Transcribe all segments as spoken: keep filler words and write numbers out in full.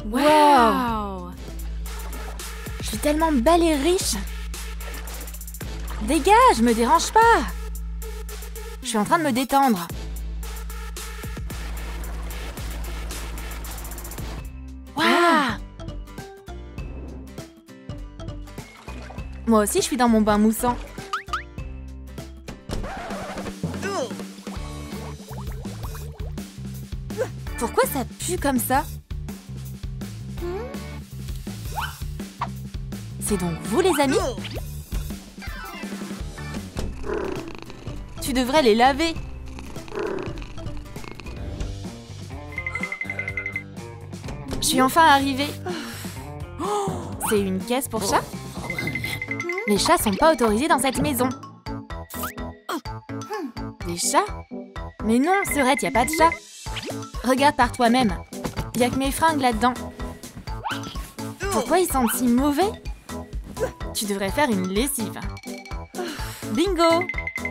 Wow! Je suis tellement belle et riche. Dégage, me dérange pas. Je suis en train de me détendre. Waouh! Moi aussi, je suis dans mon bain moussant. Pourquoi ça pue comme ça? C'est donc vous, les amis? Tu devrais les laver. Je suis enfin arrivée. Oh, c'est une caisse pour chat? Les chats sont pas autorisés dans cette maison. Des chats? Mais non, Serette, y a pas de chat. Regarde par toi-même. Y a que mes fringues là-dedans. Pourquoi ils sentent si mauvais? Tu devrais faire une lessive. Bingo!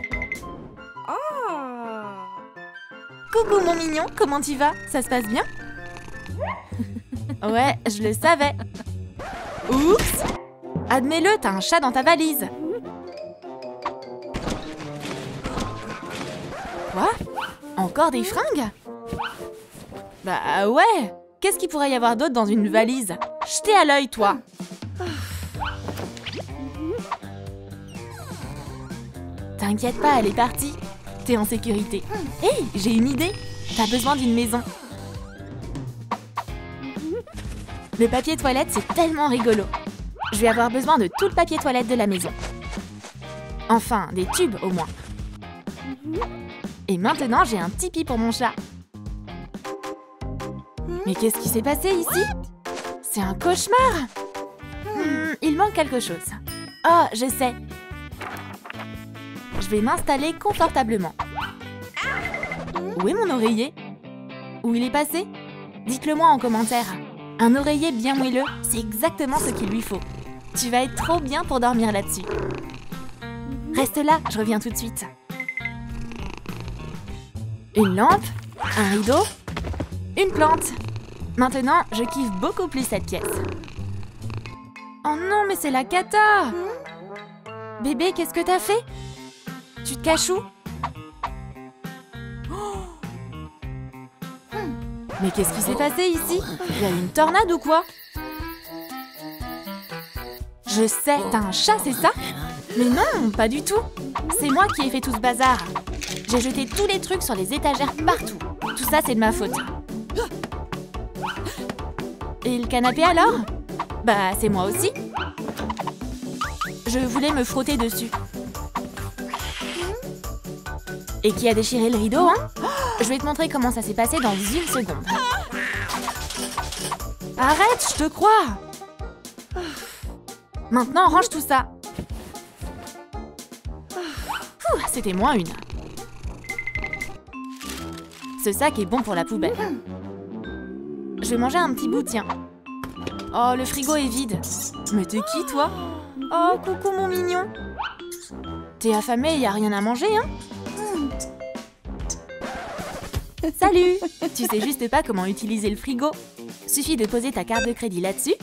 Coucou mon mignon, comment tu vas? Ça se passe bien? Ouais, je le savais. Oups! Admets-le, t'as un chat dans ta valise. Quoi? Encore des fringues? Bah ouais! Qu'est-ce qu'il pourrait y avoir d'autre dans une valise? Jetez à l'œil, toi! T'inquiète pas, elle est partie. T'es en sécurité. Hé, hey, j'ai une idée. T'as besoin d'une maison. Le papier toilette, c'est tellement rigolo. Je vais avoir besoin de tout le papier toilette de la maison. Enfin, des tubes au moins. Et maintenant, j'ai un tipi pour mon chat. Mais qu'est-ce qui s'est passé ici? C'est un cauchemar. Hmm, il manque quelque chose. Oh, je sais. Je vais m'installer confortablement. Où est mon oreiller? Où il est passé? Dites-le moi en commentaire. Un oreiller bien moelleux, c'est exactement ce qu'il lui faut. Tu vas être trop bien pour dormir là-dessus. Reste là, je reviens tout de suite. Une lampe, un rideau, une plante. Maintenant, je kiffe beaucoup plus cette pièce. Oh non, mais c'est la cata! Bébé, qu'est-ce que t'as fait? Tu te caches où? Oh, mais qu'est-ce qui s'est passé ici? Il y a une tornade ou quoi? Je sais, t'as un chat, c'est ça? Mais non, pas du tout. C'est moi qui ai fait tout ce bazar. J'ai jeté tous les trucs sur les étagères partout. Tout ça, c'est de ma faute. Et le canapé alors? Bah, c'est moi aussi. Je voulais me frotter dessus. Et qui a déchiré le rideau, hein? Je vais te montrer comment ça s'est passé dans une seconde. Arrête, je te crois! Maintenant, range tout ça. C'était moins une. Ce sac est bon pour la poubelle. Je vais manger un petit bout, tiens. Oh, le frigo est vide. Mais t'es qui, toi? Oh, coucou, mon mignon. T'es affamé, y a rien à manger, hein? Salut! Tu sais juste pas comment utiliser le frigo. Suffit de poser ta carte de crédit là-dessus.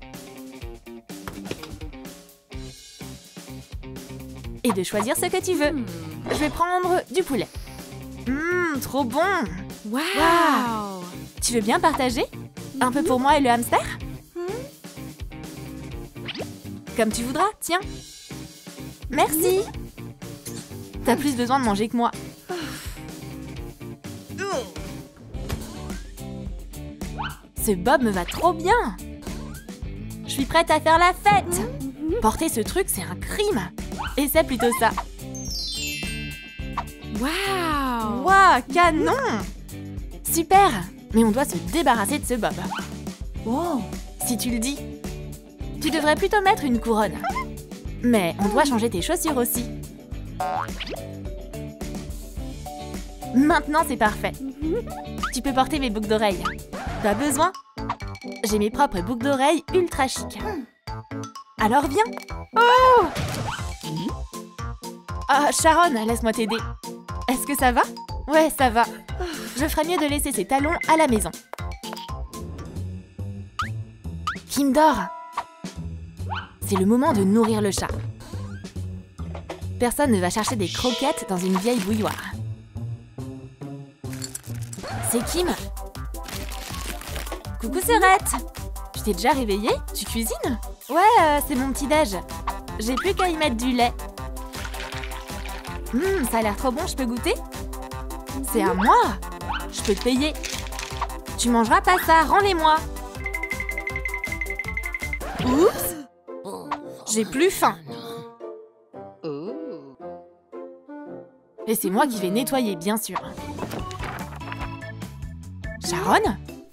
Et de choisir ce que tu veux. Je vais prendre du poulet. Hum, trop bon! Waouh! Wow. Tu veux bien partager? Un peu pour moi et le hamster? Comme tu voudras, tiens. Merci! T'as plus besoin de manger que moi. Ce bob me va trop bien! Je suis prête à faire la fête! Porter ce truc, c'est un crime! Et c'est plutôt ça. Waouh! Waouh, canon! Super! Mais on doit se débarrasser de ce bob. Wow! Si tu le dis. Tu devrais plutôt mettre une couronne. Mais on doit changer tes chaussures aussi. Maintenant, c'est parfait. Tu peux porter mes boucles d'oreilles. T'as besoin? J'ai mes propres boucles d'oreilles ultra chic. Alors viens! Oh! Ah, Sharon, laisse-moi t'aider. Est-ce que ça va? Ouais, ça va. Je ferais mieux de laisser ces talons à la maison. Kim dort. C'est le moment de nourrir le chat. Personne ne va chercher des croquettes dans une vieille bouilloire. C'est Kim. Coucou Serette. Tu t'es déjà réveillée? Tu cuisines? Ouais, euh, c'est mon petit-déj. J'ai plus qu'à y mettre du lait. Hum, ça a l'air trop bon, je peux goûter? C'est à moi. Je peux te payer. Tu mangeras pas ça, rends-les-moi. Oups. J'ai plus faim. Et c'est moi qui vais nettoyer, bien sûr. Sharon?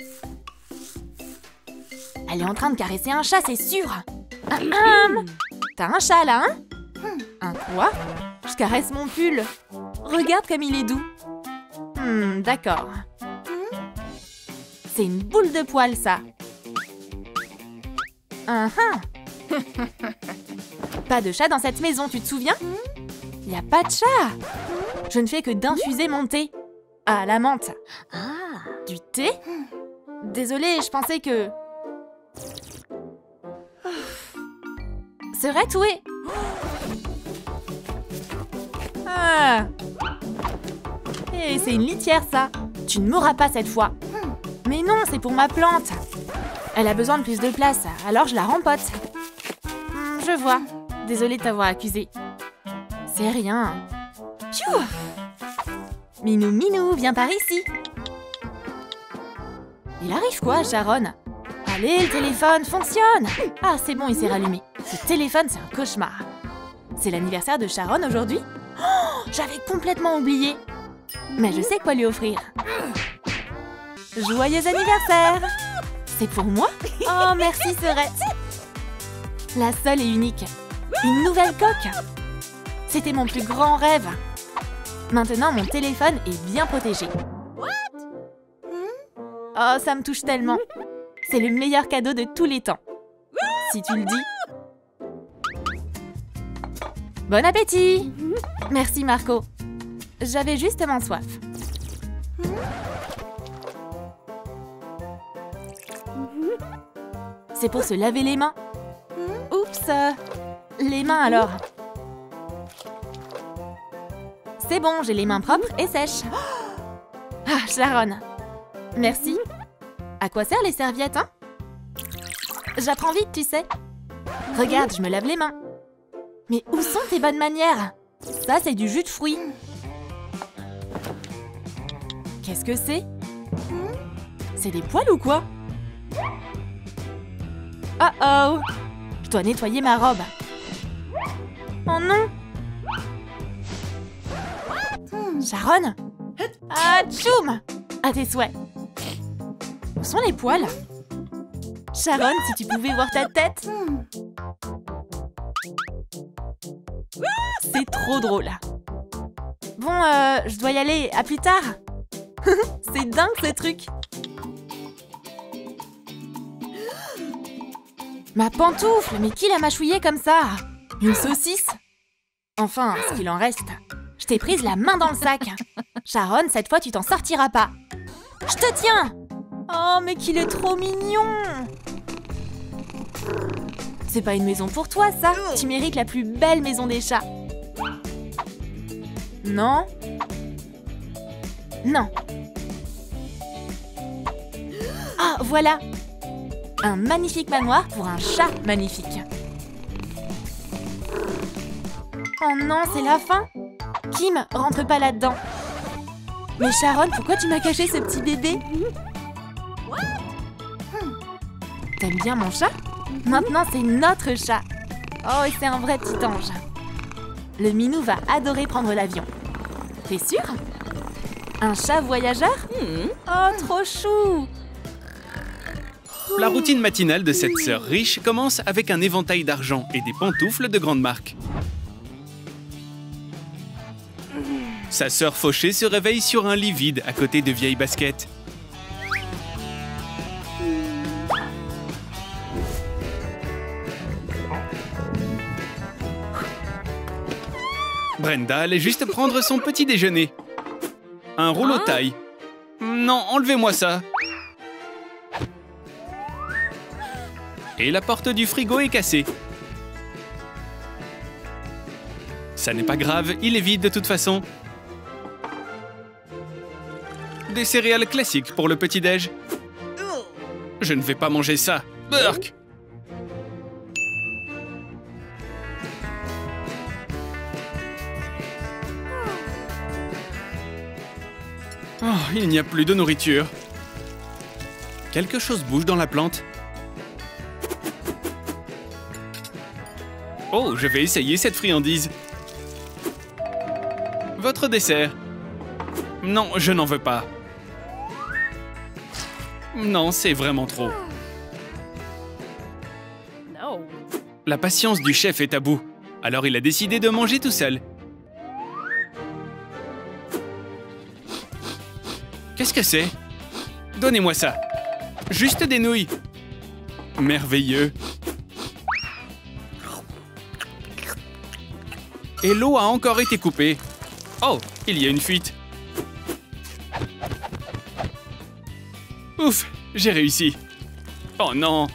Elle est en train de caresser un chat, c'est sûr. Hum, hum. T'as un chat, là, hein? Un quoi? Je caresse mon pull. Regarde comme il est doux. Hmm, d'accord. C'est une boule de poil, ça. Uh-huh. Pas de chat dans cette maison, tu te souviens? Y a pas de chat. Je ne fais que d'infuser mon thé. Ah, la menthe. Du thé? Désolée, je pensais que... Serette, où est? Ah. Hey, c'est une litière, ça. Tu ne mourras pas cette fois. Mais non, c'est pour ma plante. Elle a besoin de plus de place, alors je la rempote. Hmm, je vois. Désolée de t'avoir accusé. C'est rien. Pfiou! Minou, Minou, viens par ici. Il arrive quoi, Sharon? Allez, le téléphone fonctionne. Ah, c'est bon, il s'est rallumé. Ce téléphone, c'est un cauchemar. C'est l'anniversaire de Sharon aujourd'hui? Oh, j'avais complètement oublié. Mais je sais quoi lui offrir. Joyeux anniversaire! C'est pour moi? Oh, merci, Serette. La seule et unique. Une nouvelle coque. C'était mon plus grand rêve. Maintenant, mon téléphone est bien protégé. Oh, ça me touche tellement. C'est le meilleur cadeau de tous les temps. Si tu le dis. Bon appétit! Merci, Marco. J'avais justement soif. C'est pour se laver les mains. Oups! Les mains, alors. C'est bon, j'ai les mains propres et sèches. Ah, Sharon. Merci. À quoi servent les serviettes, hein? J'apprends vite, tu sais. Regarde, je me lave les mains. Mais où sont tes bonnes manières? Ça, c'est du jus de fruits. Qu'est-ce que c'est? C'est des poils ou quoi? Oh oh! Je dois nettoyer ma robe. Oh non! Sharon? Ah, tchoum! À tes souhaits. Où sont les poils? Sharon, si tu pouvais voir ta tête. C'est trop drôle. Bon, euh, je dois y aller. À plus tard. C'est dingue, ce truc. Ma pantoufle, mais qui l'a mâchouillée comme ça? Une saucisse? Enfin, ce qu'il en reste. Je t'ai prise la main dans le sac. Sharon, cette fois, tu t'en sortiras pas. Je te tiens. Oh, mais qu'il est trop mignon. C'est pas une maison pour toi, ça. Tu mérites la plus belle maison des chats. Non? Non. Ah, voilà. Un magnifique manoir pour un chat magnifique. Oh non, c'est la fin. Kim, rentre pas là-dedans. Mais Sharon, pourquoi tu m'as caché ce petit bébé? T'aimes bien mon chat? Maintenant, c'est notre chat. Oh, et c'est un vrai petit ange. Le minou va adorer prendre l'avion. T'es sûr? Un chat voyageur? Oh, trop chou! La routine matinale de cette sœur riche commence avec un éventail d'argent et des pantoufles de grande marque. Sa sœur fauchée se réveille sur un lit vide à côté de vieilles baskets. Brenda allait juste prendre son petit déjeuner. Un rouleau taille. Non, enlevez-moi ça. Et la porte du frigo est cassée. Ça n'est pas grave, il est vide de toute façon. Des céréales classiques pour le petit-déj. Je ne vais pas manger ça. Burk! Oh, il n'y a plus de nourriture. Quelque chose bouge dans la plante. Oh, je vais essayer cette friandise. Votre dessert. Non, je n'en veux pas. Non, c'est vraiment trop. La patience du chef est à bout. Alors il a décidé de manger tout seul. Qu'est-ce que c'est? Donnez-moi ça. Juste des nouilles. Merveilleux. Et l'eau a encore été coupée. Oh, il y a une fuite. Ouf, j'ai réussi. Oh non.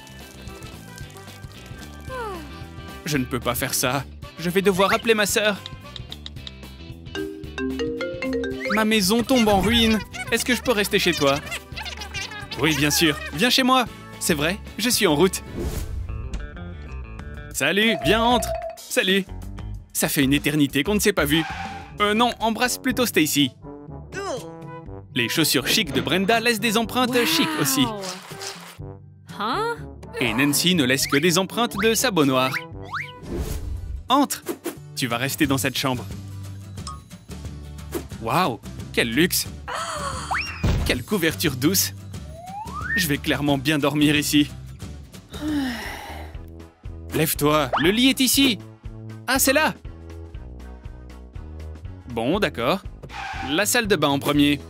Je ne peux pas faire ça. Je vais devoir appeler ma sœur. Ma maison tombe en ruine. Est-ce que je peux rester chez toi? Oui, bien sûr. Viens chez moi. C'est vrai, je suis en route. Salut, viens, entre. Salut. Ça fait une éternité qu'on ne s'est pas vu. Euh, non, embrasse plutôt Stacy. Les chaussures chic de Brenda laissent des empreintes wow. chic aussi. Huh? Et Nancy ne laisse que des empreintes de sabot noir. Entre. Tu vas rester dans cette chambre. Waouh, quel luxe. Quelle couverture douce. Je vais clairement bien dormir ici. Lève-toi, le lit est ici. Ah, c'est là. Bon, d'accord. La salle de bain en premier.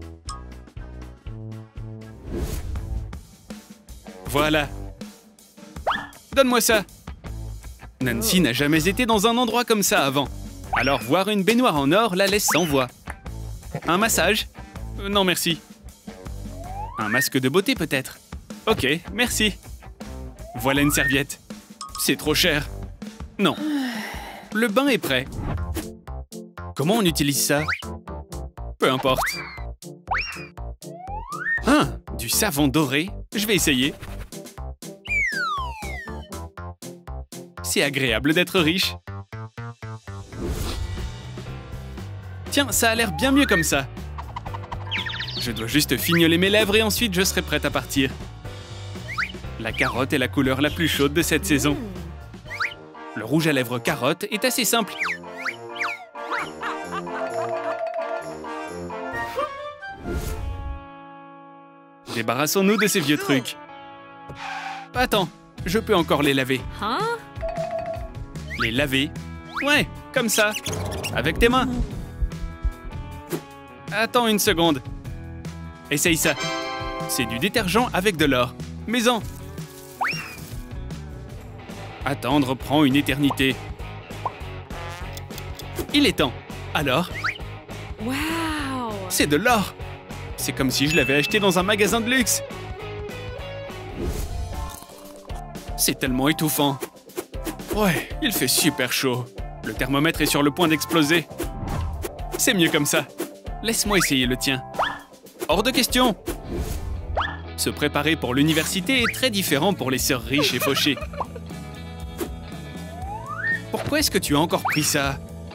Voilà. Donne-moi ça. Nancy n'a jamais été dans un endroit comme ça avant. Alors voir une baignoire en or la laisse sans voix. Un massage? euh, Non, merci. Un masque de beauté peut-être? Ok, merci. Voilà une serviette. C'est trop cher. Non. Le bain est prêt. Comment on utilise ça? Peu importe. Ah, du savon doré. Je vais essayer. C'est agréable d'être riche. Tiens, ça a l'air bien mieux comme ça. Je dois juste fignoler mes lèvres et ensuite je serai prête à partir. La carotte est la couleur la plus chaude de cette saison. Le rouge à lèvres carotte est assez simple. Débarrassons-nous de ces vieux trucs. Attends, je peux encore les laver. Les laver? Ouais, comme ça. Avec tes mains. Attends une seconde. Essaye ça. C'est du détergent avec de l'or. Mets-en. Attendre prend une éternité. Il est temps. Alors? Wow! C'est de l'or. C'est comme si je l'avais acheté dans un magasin de luxe. C'est tellement étouffant. Ouais, il fait super chaud. Le thermomètre est sur le point d'exploser. C'est mieux comme ça. Laisse-moi essayer le tien. Hors de question. Se préparer pour l'université est très différent pour les sœurs riches et fauchées. Pourquoi est-ce que tu as encore pris ça?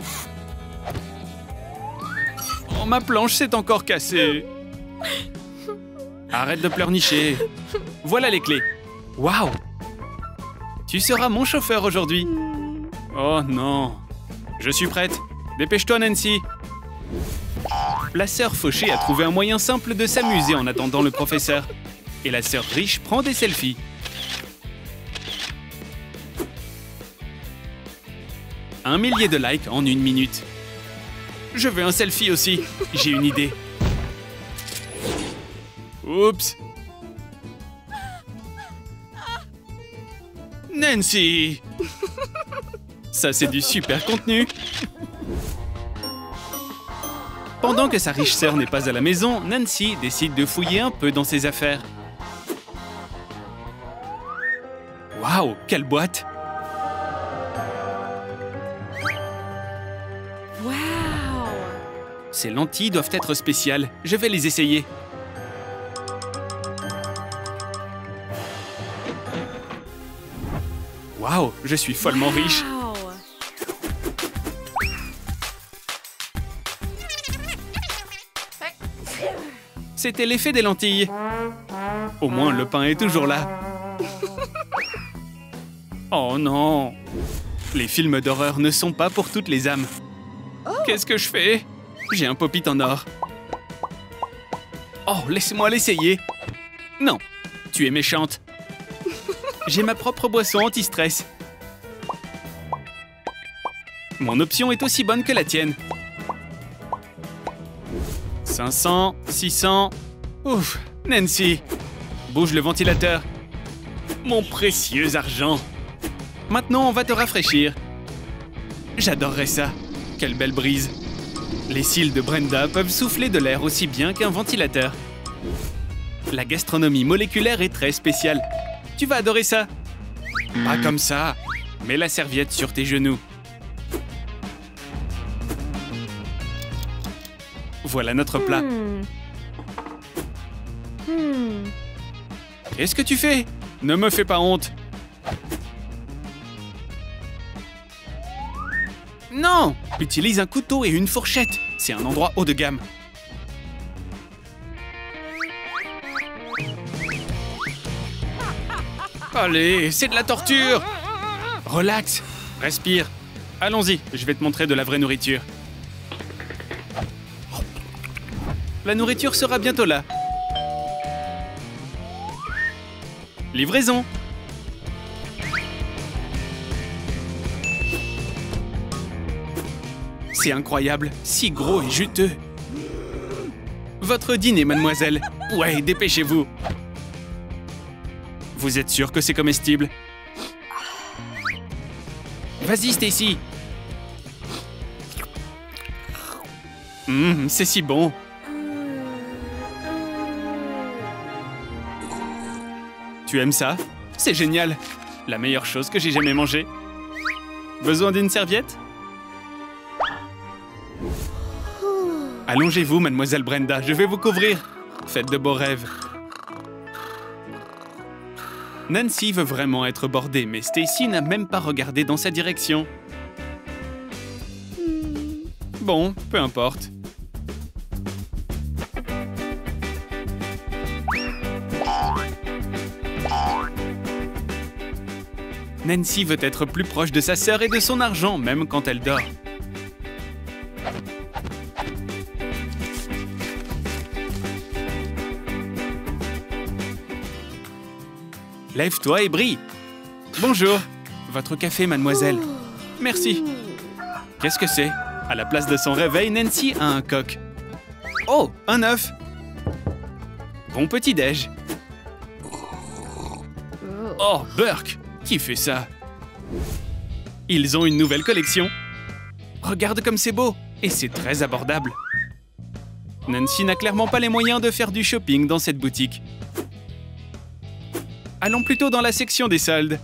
Oh, ma planche s'est encore cassée. Arrête de pleurnicher. Voilà les clés. Waouh! Tu seras mon chauffeur aujourd'hui. Oh non. Je suis prête. Dépêche-toi, Nancy. La sœur fauchée a trouvé un moyen simple de s'amuser en attendant le professeur. Et la sœur riche prend des selfies. Un millier de likes en une minute. Je veux un selfie aussi. J'ai une idée. Oups. Nancy! Ça, c'est du super contenu. Pendant que sa riche sœur n'est pas à la maison, Nancy décide de fouiller un peu dans ses affaires. Waouh, quelle boîte! Wow! Ces lentilles doivent être spéciales. Je vais les essayer. Waouh, je suis follement riche. Wow! C'était l'effet des lentilles. Au moins, le pain est toujours là. Oh non! Les films d'horreur ne sont pas pour toutes les âmes. Qu'est-ce que je fais? J'ai un pop-it en or. Oh, laisse-moi l'essayer. Non, tu es méchante. J'ai ma propre boisson anti-stress. Mon option est aussi bonne que la tienne. cinq cents, six cents... Ouf, Nancy. Bouge le ventilateur. Mon précieux argent. Maintenant, on va te rafraîchir. J'adorerais ça. Quelle belle brise. Les cils de Brenda peuvent souffler de l'air aussi bien qu'un ventilateur. La gastronomie moléculaire est très spéciale. Tu vas adorer ça. Pas comme ça. Mets la serviette sur tes genoux. Voilà notre plat. Hmm. Hmm. Qu'est-ce que tu fais? Ne me fais pas honte. Non! Utilise un couteau et une fourchette. C'est un endroit haut de gamme. Allez, c'est de la torture! Relax, respire. Allons-y, je vais te montrer de la vraie nourriture. La nourriture sera bientôt là. Livraison. C'est incroyable, si gros et juteux. Votre dîner, mademoiselle. Ouais, dépêchez-vous. Vous êtes sûr que c'est comestible? Vas-y, Stacy. Hum, c'est si bon. Tu aimes ça? C'est génial. La meilleure chose que j'ai jamais mangée. Besoin d'une serviette? Allongez-vous, mademoiselle Brenda, je vais vous couvrir. Faites de beaux rêves. Nancy veut vraiment être bordée, mais Stacy n'a même pas regardé dans sa direction. Bon, peu importe. Nancy veut être plus proche de sa sœur et de son argent, même quand elle dort. Lève-toi et brille. Bonjour. Votre café, mademoiselle. Merci. Qu'est-ce que c'est? À la place de son réveil, Nancy a un coq. Oh, un œuf. Bon petit-déj. Oh, Burke. Qui fait ça? Ils ont une nouvelle collection. Regarde comme c'est beau. Et c'est très abordable. Nancy n'a clairement pas les moyens de faire du shopping dans cette boutique. Allons plutôt dans la section des soldes.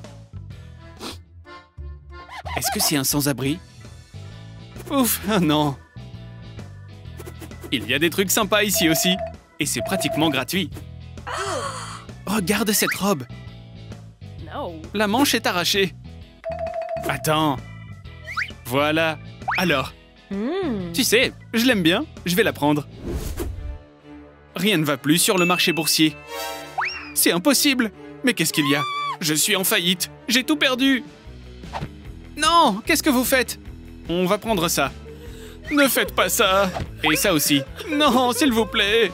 Est-ce que c'est un sans-abri? Ouf, oh non. Il y a des trucs sympas ici aussi. Et c'est pratiquement gratuit. Regarde cette robe. No. La manche est arrachée. Attends. Voilà. Alors, Hmm. tu sais, je l'aime bien. Je vais la prendre. Rien ne va plus sur le marché boursier. C'est impossible. Mais qu'est-ce qu'il y a? Je suis en faillite. J'ai tout perdu. Non, qu'est-ce que vous faites? On va prendre ça. Ne faites pas ça. Et ça aussi. Non, s'il vous plaît.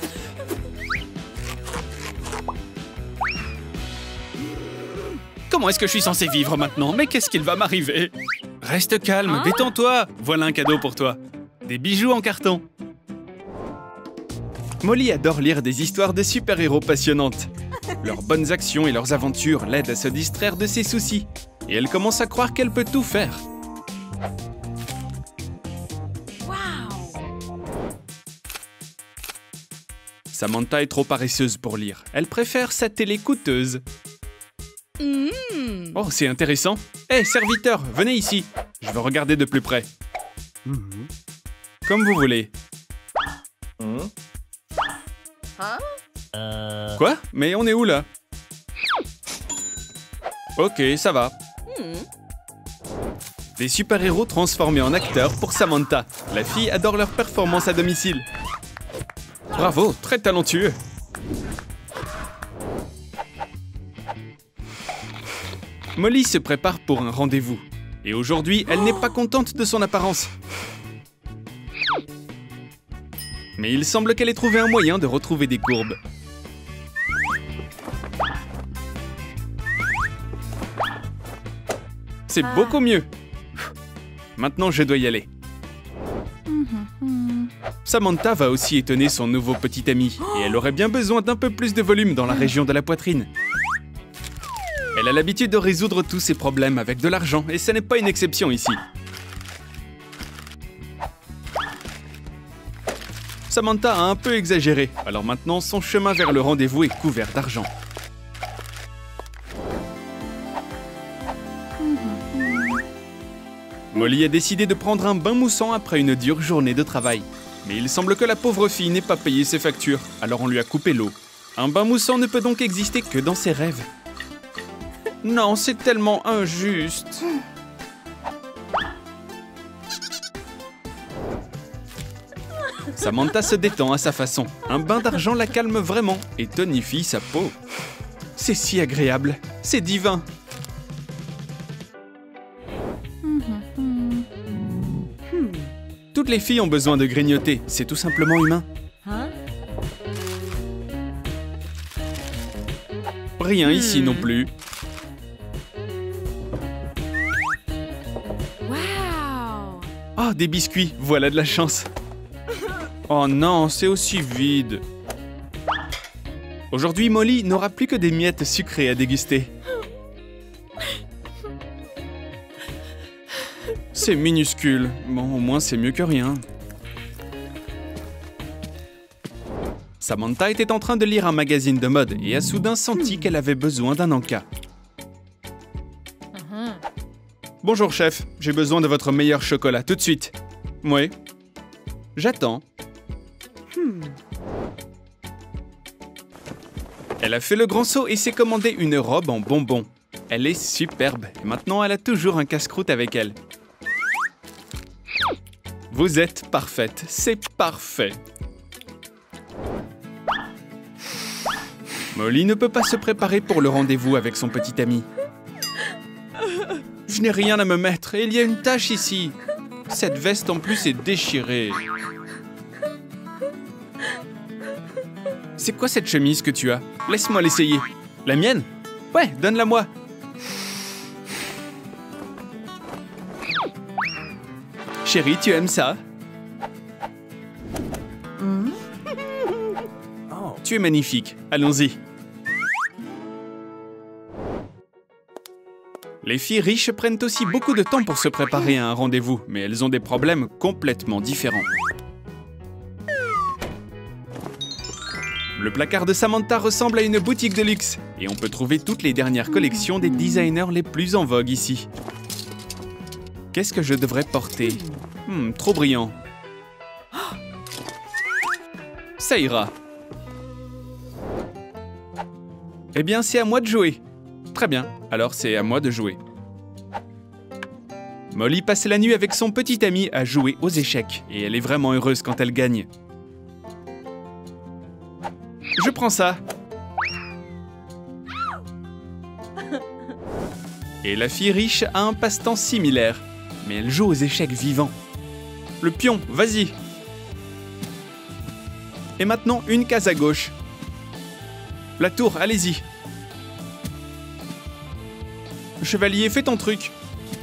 Comment est-ce que je suis censé vivre maintenant? Mais qu'est-ce qu'il va m'arriver? Reste calme, Hein? détends-toi. Voilà un cadeau pour toi. Des bijoux en carton. Molly adore lire des histoires de super-héros passionnantes. Leurs bonnes actions et leurs aventures l'aident à se distraire de ses soucis. Et elle commence à croire qu'elle peut tout faire. Wow. Samantha est trop paresseuse pour lire. Elle préfère sa télé coûteuse. Mm. Oh, c'est intéressant. Hé, serviteur, venez ici. Je veux regarder de plus près. Comme vous voulez. Quoi? Mais on est où, là? Ok, ça va. Des super-héros transformés en acteurs pour Samantha. La fille adore leur performance à domicile. Bravo, très talentueux. Molly se prépare pour un rendez-vous. Et aujourd'hui, elle n'est pas contente de son apparence. Mais il semble qu'elle ait trouvé un moyen de retrouver des courbes. C'est beaucoup mieux. Maintenant, je dois y aller. Samantha va aussi étonner son nouveau petit ami. Et elle aurait bien besoin d'un peu plus de volume dans la région de la poitrine. Elle a l'habitude de résoudre tous ses problèmes avec de l'argent, et ce n'est pas une exception ici. Samantha a un peu exagéré, alors maintenant son chemin vers le rendez-vous est couvert d'argent. Molly a décidé de prendre un bain moussant après une dure journée de travail. Mais il semble que la pauvre fille n'ait pas payé ses factures, alors on lui a coupé l'eau. Un bain moussant ne peut donc exister que dans ses rêves. Non, c'est tellement injuste. Samantha se détend à sa façon. Un bain d'argent la calme vraiment et tonifie sa peau. C'est si agréable, c'est divin. Toutes les filles ont besoin de grignoter, c'est tout simplement humain. Rien ici non plus. Wow. Oh, des biscuits, voilà de la chance. Oh non, c'est aussi vide. Aujourd'hui, Molly n'aura plus que des miettes sucrées à déguster. C'est minuscule. Bon, au moins c'est mieux que rien. Samantha était en train de lire un magazine de mode et a soudain senti qu'elle avait besoin d'un encas. Uh-huh. Bonjour chef, j'ai besoin de votre meilleur chocolat tout de suite. Oui. J'attends. Hmm. Elle a fait le grand saut et s'est commandé une robe en bonbons. Elle est superbe et maintenant elle a toujours un casse-croûte avec elle. Vous êtes parfaite, c'est parfait. Molly ne peut pas se préparer pour le rendez-vous avec son petit ami. Je n'ai rien à me mettre et il y a une tache ici. Cette veste en plus est déchirée. C'est quoi cette chemise que tu as? Laisse-moi l'essayer. La mienne? Ouais, donne-la-moi. Chérie, tu aimes ça? Oh. Tu es magnifique. Allons-y. Les filles riches prennent aussi beaucoup de temps pour se préparer à un rendez-vous, mais elles ont des problèmes complètement différents. Le placard de Samantha ressemble à une boutique de luxe, et on peut trouver toutes les dernières collections des designers les plus en vogue ici. Qu'est-ce que je devrais porter? Hmm, trop brillant. Ça ira. Eh bien, c'est à moi de jouer. Très bien, alors c'est à moi de jouer. Molly passe la nuit avec son petit ami à jouer aux échecs, et elle est vraiment heureuse quand elle gagne. Je prends ça. Et la fille riche a un passe-temps similaire, mais elle joue aux échecs vivants. Le pion, vas-y. Et maintenant, une case à gauche. La tour, allez-y. Chevalier, fais ton truc.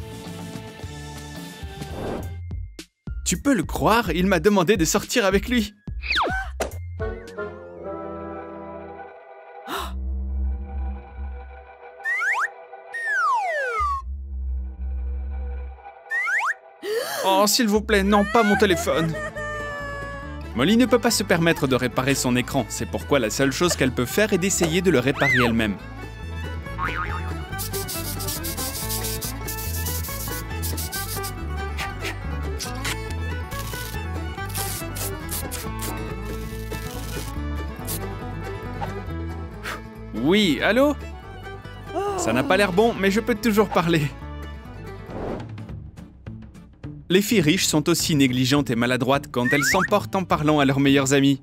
Tu peux le croire, il m'a demandé de sortir avec lui. Oh, s'il vous plaît, non, pas mon téléphone. Molly ne peut pas se permettre de réparer son écran. C'est pourquoi la seule chose qu'elle peut faire est d'essayer de le réparer elle-même. Oui, allô? Ça n'a pas l'air bon, mais je peux toujours parler. Les filles riches sont aussi négligentes et maladroites quand elles s'emportent en parlant à leurs meilleurs amis.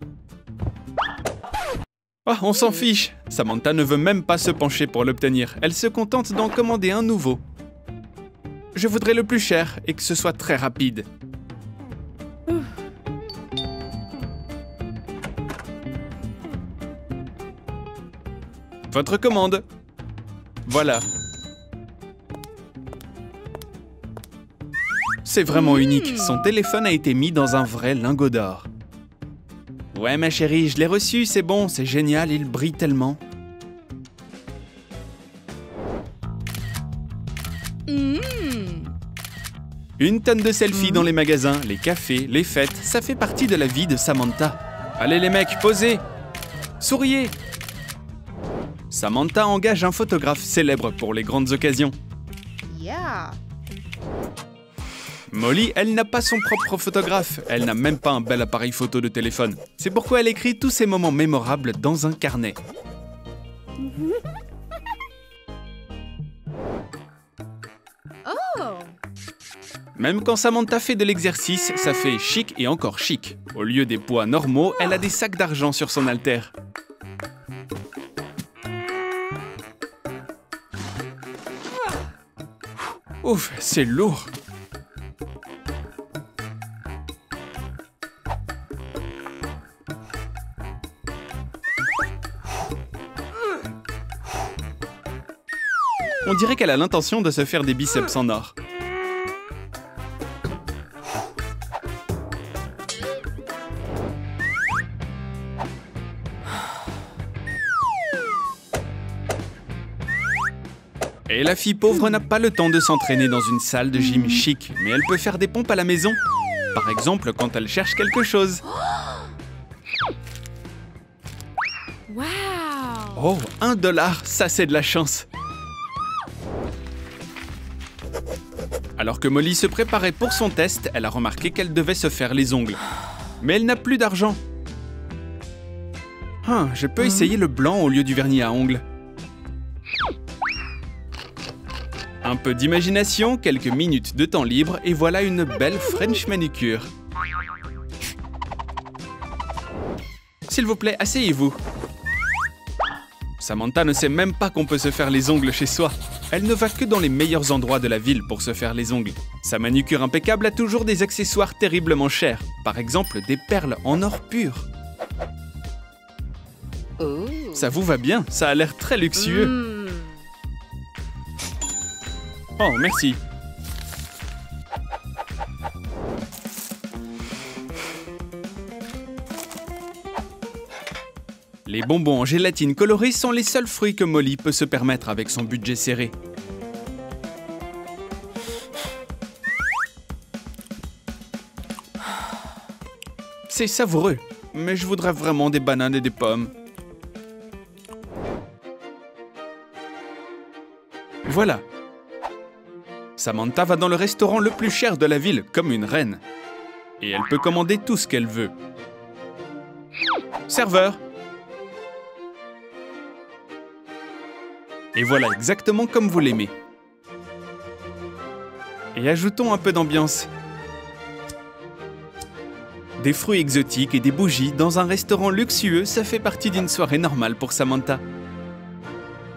Oh, on s'en fiche. Samantha ne veut même pas se pencher pour l'obtenir. Elle se contente d'en commander un nouveau. Je voudrais le plus cher et que ce soit très rapide. Votre commande. Voilà. C'est vraiment unique. Son téléphone a été mis dans un vrai lingot d'or. Ouais, ma chérie, je l'ai reçu, c'est bon, c'est génial, il brille tellement. Mm. Une tonne de selfies dans les magasins, les cafés, les fêtes, ça fait partie de la vie de Samantha. Allez les mecs, posez! Souriez! Samantha engage un photographe célèbre pour les grandes occasions. Yeah. Molly, elle n'a pas son propre photographe. Elle n'a même pas un bel appareil photo de téléphone. C'est pourquoi elle écrit tous ces moments mémorables dans un carnet. Oh. Même quand Samantha fait de l'exercice, ça fait chic et encore chic. Au lieu des poids normaux, elle a des sacs d'argent sur son haltère. Ouf, c'est lourd. On dirait qu'elle a l'intention de se faire des biceps en or. Et la fille pauvre n'a pas le temps de s'entraîner dans une salle de gym chic, mais elle peut faire des pompes à la maison. Par exemple, quand elle cherche quelque chose. Wow. Oh, un dollar, ça c'est de la chance. Alors que Molly se préparait pour son test, elle a remarqué qu'elle devait se faire les ongles. Mais elle n'a plus d'argent. Ah, je peux essayer le blanc au lieu du vernis à ongles. Un peu d'imagination, quelques minutes de temps libre, et voilà une belle French manucure. S'il vous plaît, asseyez-vous. Samantha ne sait même pas qu'on peut se faire les ongles chez soi. Elle ne va que dans les meilleurs endroits de la ville pour se faire les ongles. Sa manucure impeccable a toujours des accessoires terriblement chers. Par exemple, des perles en or pur. Oh. Ça vous va bien, ça a l'air très luxueux. Mm. Oh, merci. Les bonbons en gélatine colorée sont les seuls fruits que Molly peut se permettre avec son budget serré. C'est savoureux, mais je voudrais vraiment des bananes et des pommes. Voilà. Samantha va dans le restaurant le plus cher de la ville, comme une reine. Et elle peut commander tout ce qu'elle veut. Serveur! Et voilà exactement comme vous l'aimez. Et ajoutons un peu d'ambiance. Des fruits exotiques et des bougies dans un restaurant luxueux, ça fait partie d'une soirée normale pour Samantha.